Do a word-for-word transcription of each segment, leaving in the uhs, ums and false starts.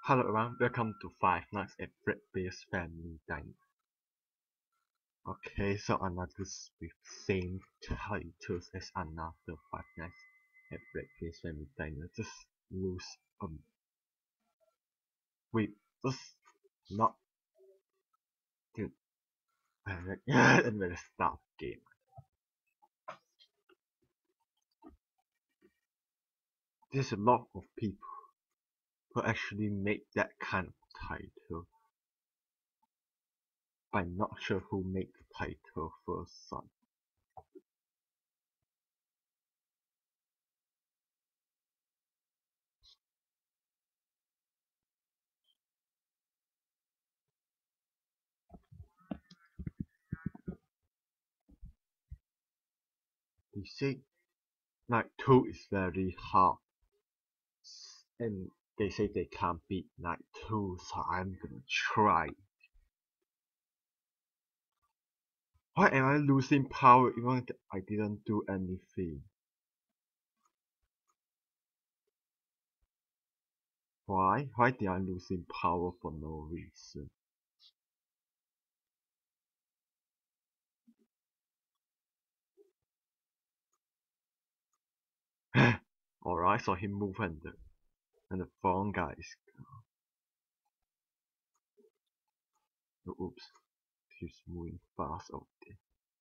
Hello everyone, welcome to Five Nights at Fredbear's Family Diner. Okay, so another with same titles as another Five Nights at Fredbear's Family Diner. Just lose um wait, just not good. And let's start game. There's a lot of people who actually make that kind of title. I'm not sure who made the title first son. They say Night two is very hard, and they say they can't beat Night two, so I'm gonna try. Why am I losing power even if I didn't do anything? Why? Why did I losing power for no reason? Alright, so he moved and the, and the phone guy is gone. Oops, he's moving fast out there.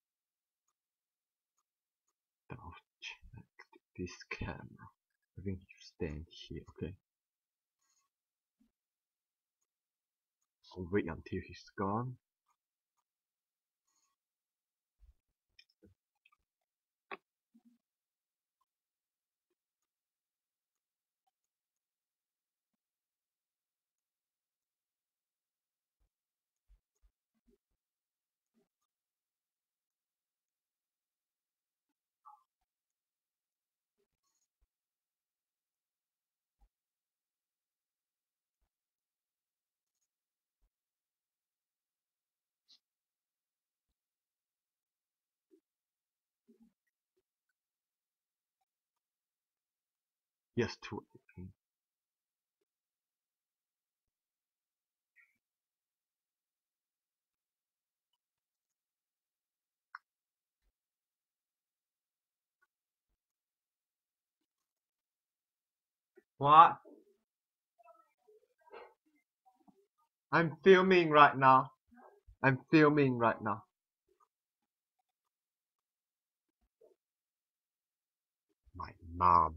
I'll check this camera. I think you stand here, okay? I'll wait until he's gone. Yes, two. What? I'm filming right now. I'm filming right now. My mom.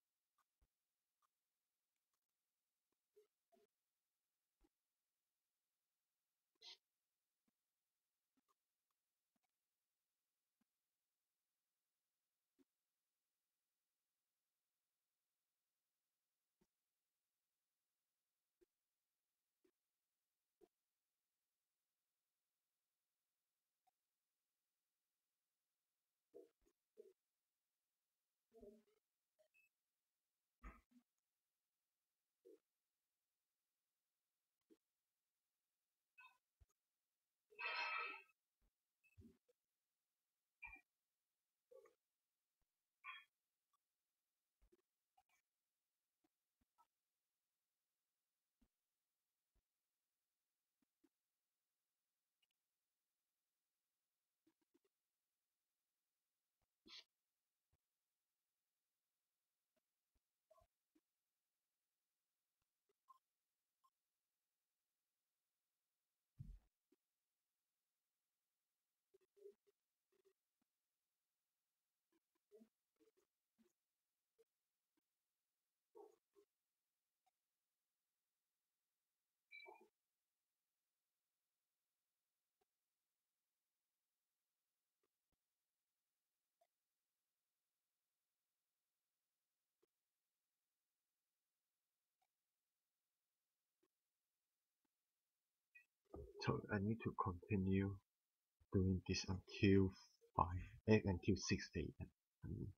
So I need to continue doing this until five, eh, until six a m. I mean,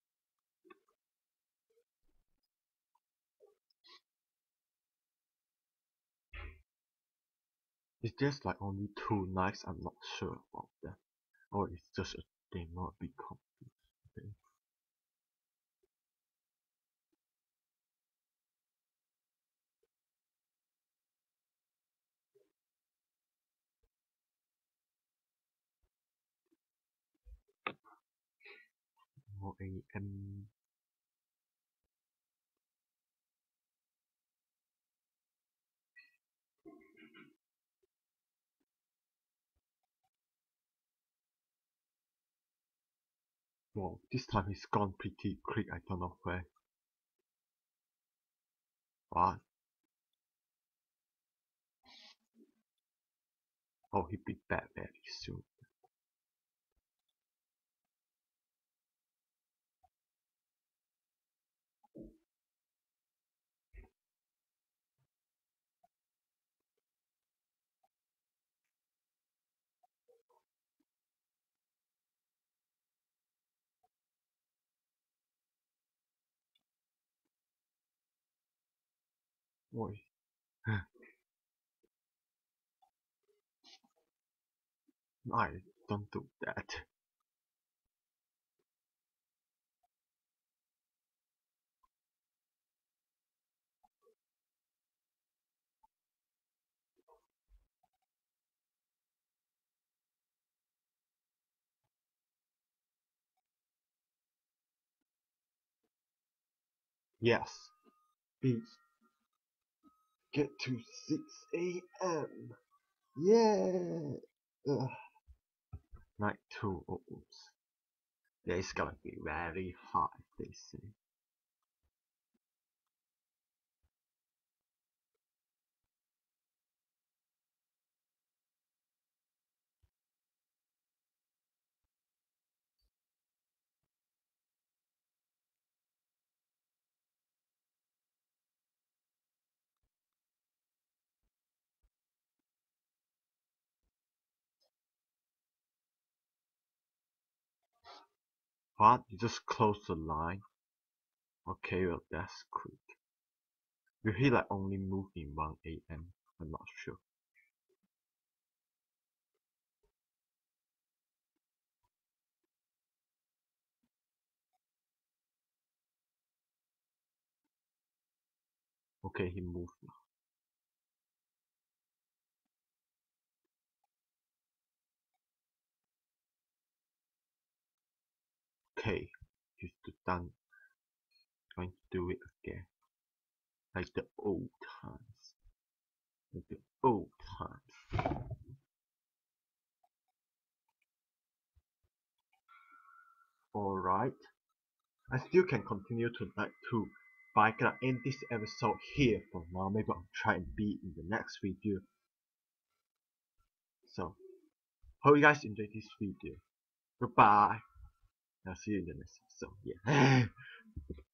it's just like only two nights. I'm not sure about that, or it's just a demo. A bit confused. Okay. four A M Wow, this time he's gone pretty quick, I don't know where. What? Oh, he'll be back very soon. Boy. I don't do that. Yes. Please. Get to six A M Yeah. Ugh. Night two. Oh, oops. Yeah, it's gonna be very hard, they say. What? You just close the line? Okay, well, that's quick. Will he like only move in one A M? I'm not sure. Okay, he moved now. Okay, he's done. Going to do it again. Like the old times. Like the old times. Alright. I still can continue tonight too. But I gotta end this episode here for now. Maybe I'll try and be in the next video. So, hope you guys enjoyed this video. Goodbye. I'll see you in the next episode. Yeah.